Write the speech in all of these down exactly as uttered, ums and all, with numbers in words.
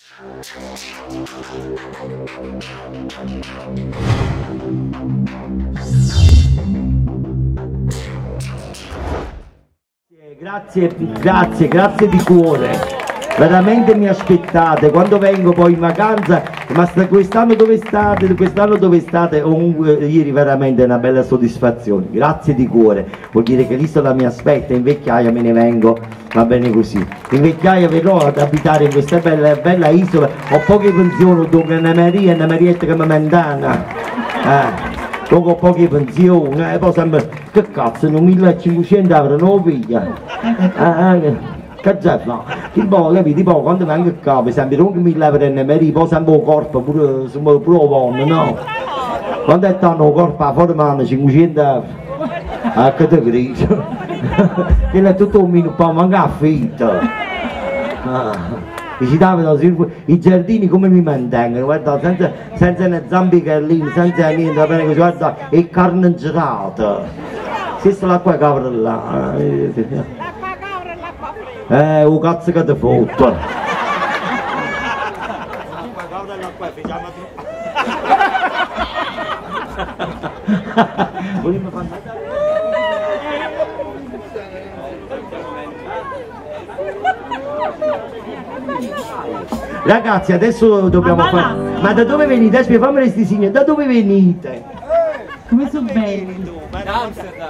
Grazie, grazie, grazie di cuore. Veramente mi aspettate quando vengo poi in vacanza, ma quest'anno dove state? Quest'anno dove state? Comunque ieri veramente è una bella soddisfazione, grazie di cuore, vuol dire che l'isola mi aspetta, in vecchiaia me ne vengo, va bene così. In vecchiaia verrò ad abitare in questa bella, bella isola, ho poche pensioni, dunque Anna Maria, Anna Marietta che mi mandana. Eh. Ho poche pensioni, eh, poi sempre, che cazzo, non millecinquecento euro, non lo piglia. Eh, che già fa? Tipo, capito, tipo, quando vengo a capo, sempre non mille euro e me poi sempre il corpo, pure, pure lo vanno, no? Quando è tanto il corpo a forma, cinquecento euro. Ah, che te grigio. Quello è tutto un minuto, ma manca affitto. Ah. Ci davano i giardini come mi mantengono, guarda, senza, senza una zampicellina, senza niente, va bene così, guarda, e carne gelata. Questa l'acqua cavra là. L'acqua cavra e l'acqua fredda. Eh, un cazzo che ti foto. L'acqua cavra e l'acqua fredda. Vogliamo fare? Ragazzi, adesso dobbiamo fare. Ma da dove venite? Aspetta, fammi questi segni, da dove venite? Come sono belli? Da Amsterdam.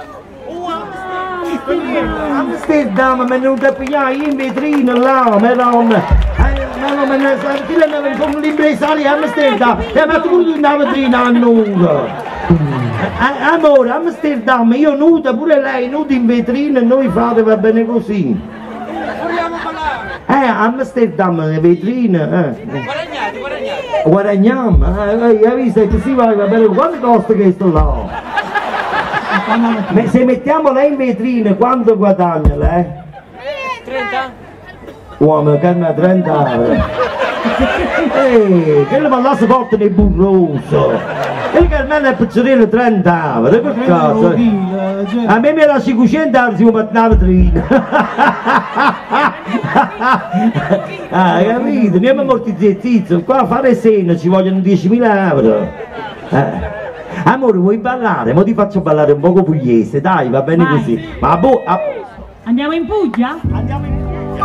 Amsterdam, mi è venuto a pigliare in vetrina là, ma non. Ma non me ne sa, come l'impresario a Amsterdam, e ma tu una vetrina a nudo. Amore, Amsterdam, io nuda, pure lei nuda in vetrina e noi fate va bene così. Vogliamo ballare? Eh, Amsterdam, le vetrine, eh. Guadagnate, guadagnate. Guadagniamo, eh, hai visto che si va, va bene, quanto costa questo là? Se mettiamo lei in vetrina, quanto guadagna lei? trenta? Uomo, che ne ha trenta euro. Ehi, che le mandasse forte nei burroso. E che almeno è piccirello trenta euro, che cazzo? A me mi era cinquecento euro si può mettere una vetrina. Ah, capito? Andiamo a ammortizzare, qua a fare seno ci vogliono diecimila euro. Eh. Amore, vuoi ballare? Mo ti faccio ballare un poco pugliese, dai, va bene Vai. così. Ma boh, ah. Andiamo in Puglia? Andiamo in Puglia.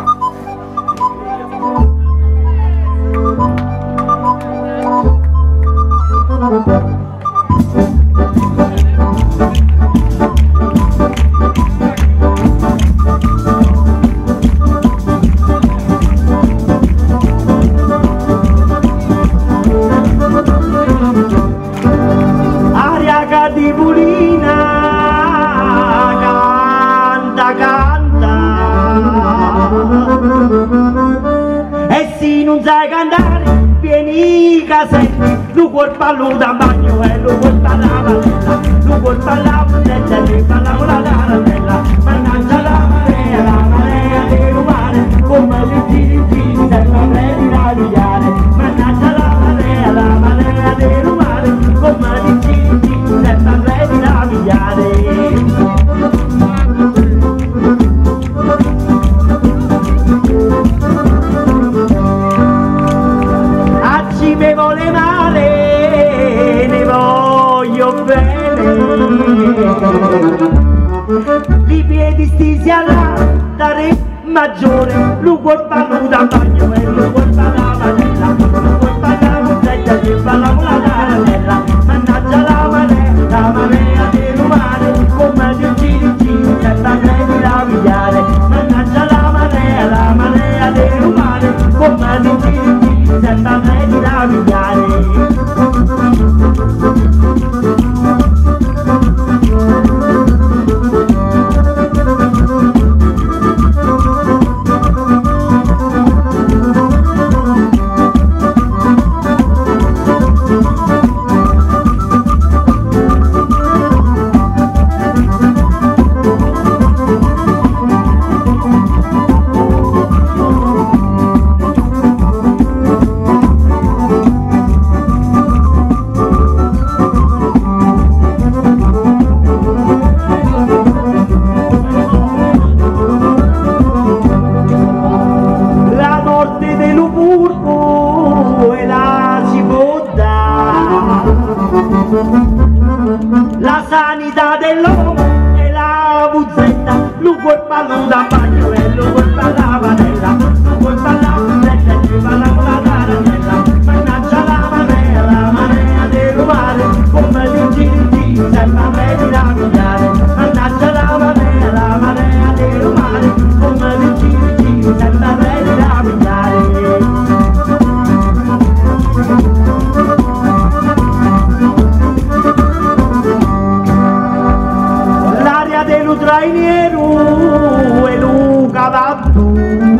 Aria cadipulina, canta, canta. E se non sai cantare, vieni che senti, lu corpo da bagno e lu corpo alla valella, lu corpo alla valella, lu corpo alla tarantella, mannaggia la marea, la marea di rubare, come li giri giri senza premi navigliare, mannaggia la marea, la marea di rubare, come li giri giri senza premi navigliare. Ci me vuole male, ne voglio bene. I piedi stisi all'altare maggiore, lu corpo da bagno e lu corpo alla vanilla, lu corpo alla mozzetta che balla con la tarantella, mannaggia la marea, la marea di rumare, come di giri giri senza premi da pigliare, mannaggia la marea, la marea di rumare, come di giri giri senza premi da pigliare. sanità dell'uomo e la vuzzetta, lui vuol parlare da bagno e lui vuol parlare la padella, lui vuol parlare la vuzzetta e lui parla con la caramella, mannaggia la marea, la marea del mare, come di giri giri, sembra vedi la migliare, mannaggia la marea, la marea del mare, come di giri giri, sembra vedi la migliare. L'aria dell'utrainiero e lo cavallo,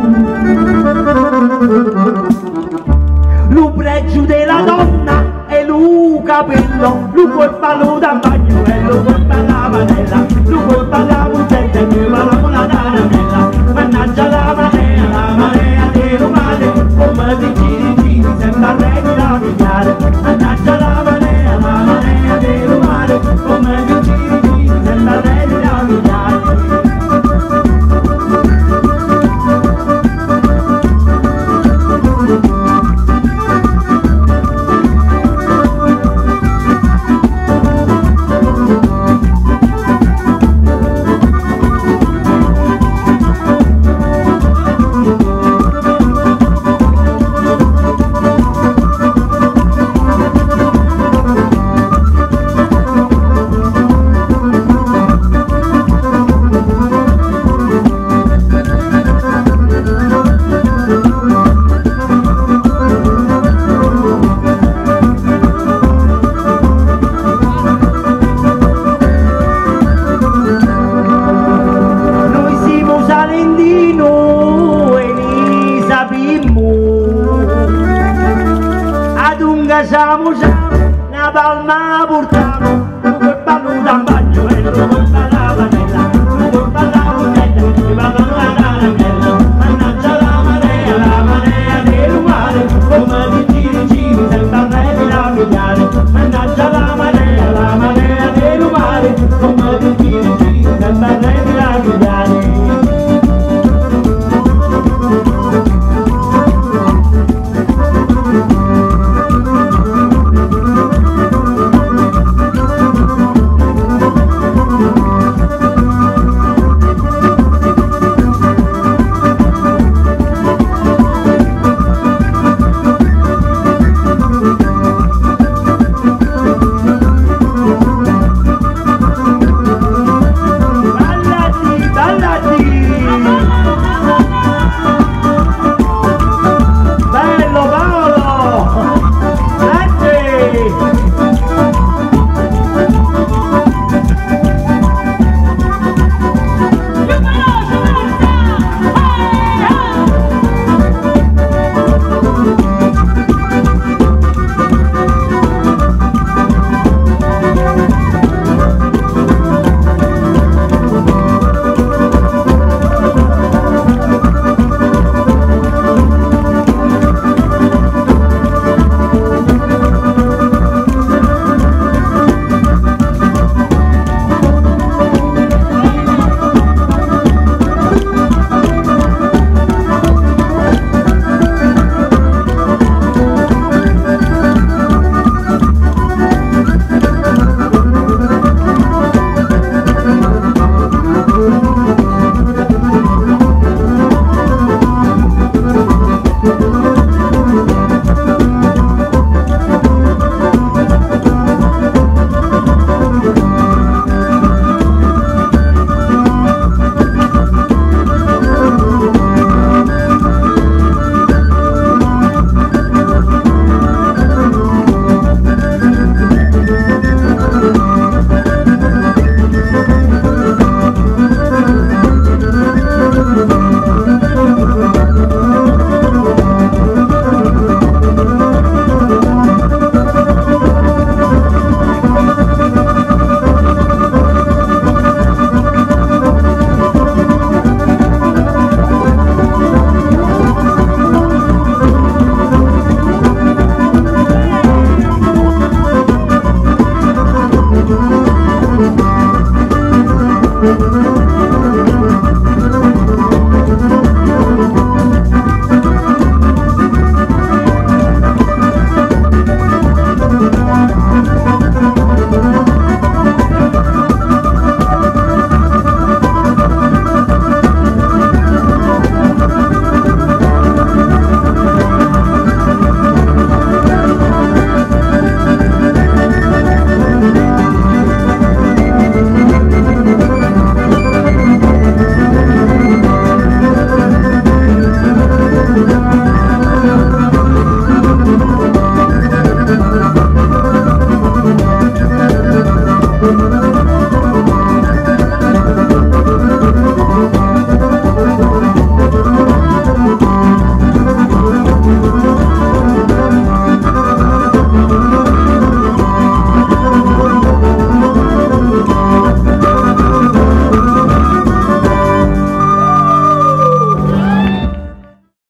lo pregio della donna e lo capello, lo colpa lo da bagno e lo colpa la padella, lo colpa la muzzetta e lo parla con la caramella, mannaggia la marea, la marea del mare, come di giri giri, sembra regni la migliare, mannaggia la marea, la marea del mare, come di giri giri, sembra regni la migliare. Siamo già, una palma portiamo, un colpa non da bagno e non